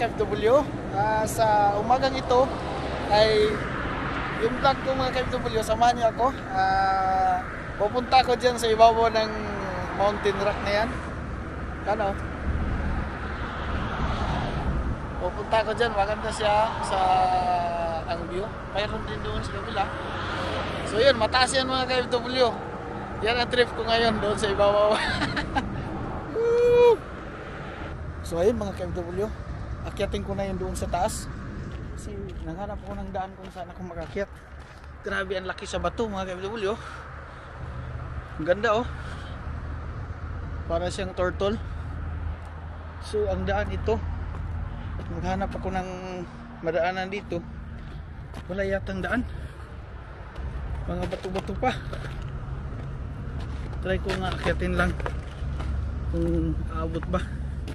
KFW. Sa umagang ito ay yung vlog ko mga KFW, samahan niyo ako. Pupunta ko dyan sa ibabaw ng mountain rock na yan. Ano? Pupunta ko dyan, maganda siya sa ang view. Mayroon din doon sa kabila. So yun, mataas yan mga KFW. Yan ang trip ko ngayon doon sa ibabaw. So ayun mga KFW, akyatin ko na yun doon sa taas. Kasi naghanap ako ng daan kung saan ako makakyat. Grabe ang laki sa bato mga KFW. Ang ganda oh. Para siyang turtle. So ang daan ito, naghanap ako ng madaanan dito. Wala yatang daan. Mga bato-bato pa. Try ko nga akyatin lang kung aabot ba.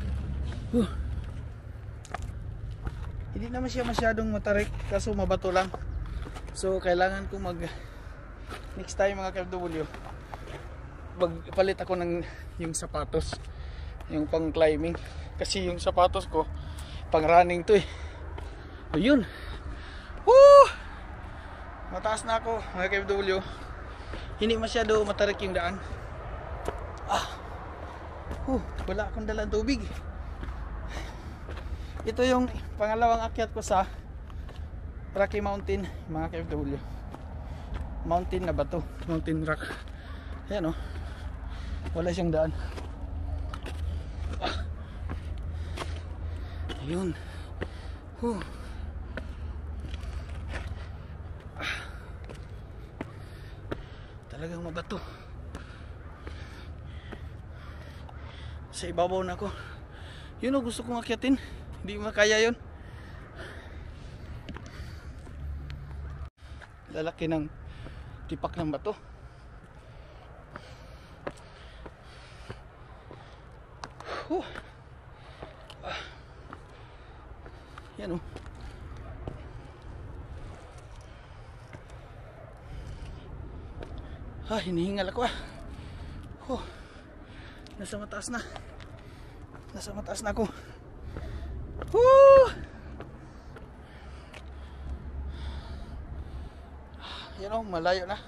Hindi naman siya masyadong matarik, kaso mabato lang. So kailangan ko next time mga KFW, magpalit ako ng yung sapatos, yung pang climbing, kasi yung sapatos ko pang running to eh. Ayun. Woo! Mataas na ako mga KFW. Hindi masyado matarik yung daan. Wala akong dalang tubig. Ito yung pangalawang akyat ko sa Rocky Mountain mga KFW. Mountain na bato, mountain rock. Ayan oh. Wala siyang daan. Ayun. Talagang mabato. Sa ibabaw na ako. Yun o, gusto kong akyatin. Hindi makaya yun. Lalaki ng tipak ng bato. Yan o. Hinihingal ako Nasa mataas na. Nasa mataas na ako. Yan o, malayo na.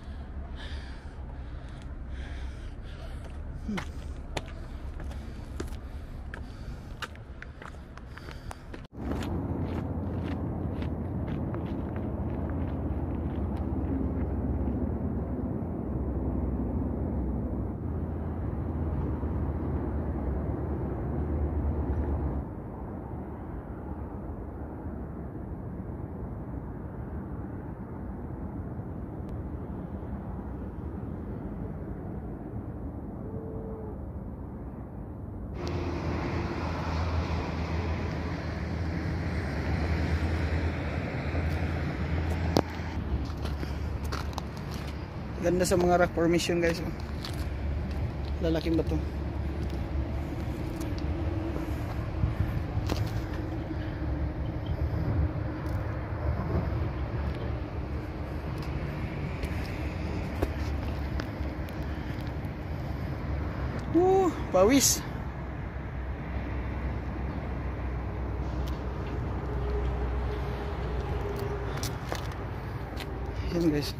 Ganda sa mga rock formation guys. Lalaking bato. Pawis. Yan guys.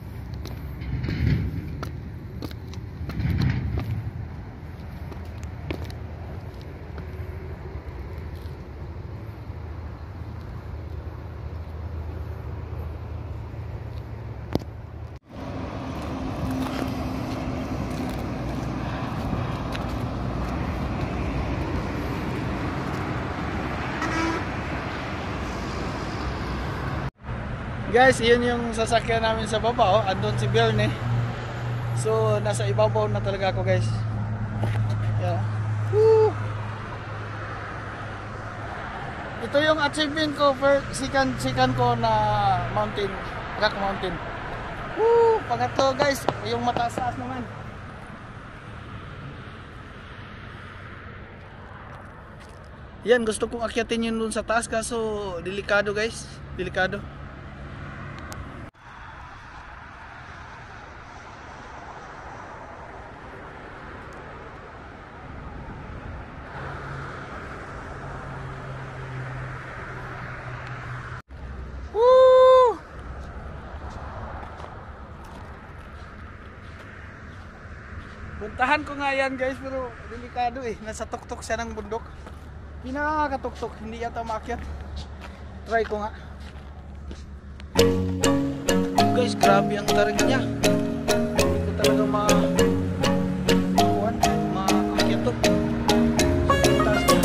Guys, yun yung sasakyan namin sa baba andun si Berne. So nasa ibabaw na talaga ako guys. Yeah. Ito yung achievement ko for second ko na mountain, rock mountain. Pangatlo guys, yung mataas-taas naman. Yan, gusto kong akyatin yun dun sa taas kaso delikado guys, delikado. Puntahan ko nga yan guys, pero delikado eh. Nasa tuktok siya ng bundok. Pinakatuktok, hindi yata maakyat. Try ko nga. Guys, grabe ang tarik niya. Hindi ko talaga maakyat to. Taas niya.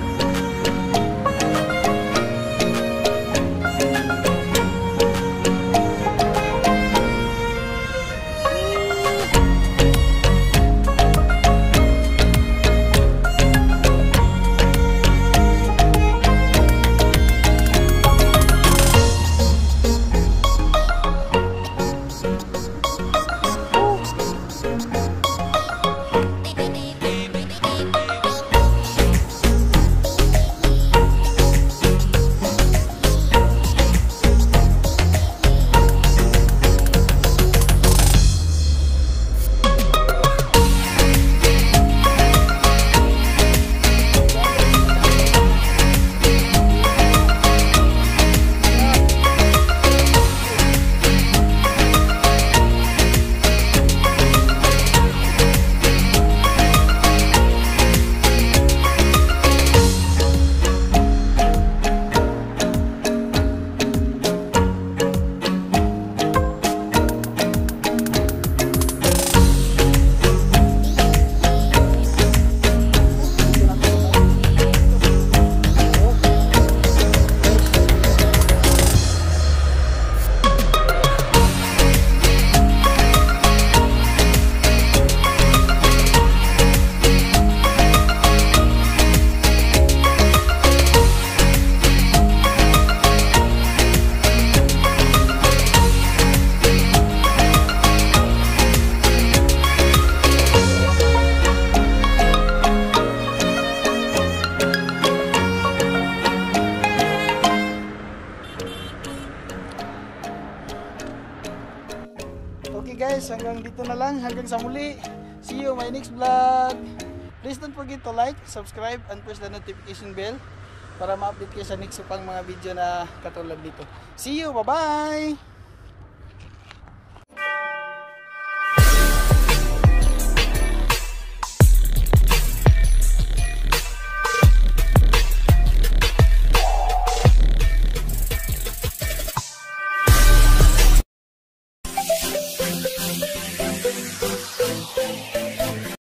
Okay guys, hanggang dito na lang. Hanggang sa muli. See you my next vlog. Please don't forget to like, subscribe, and press the notification bell para ma-update kayo sa next pang mga video na katulad dito. See you, bye-bye!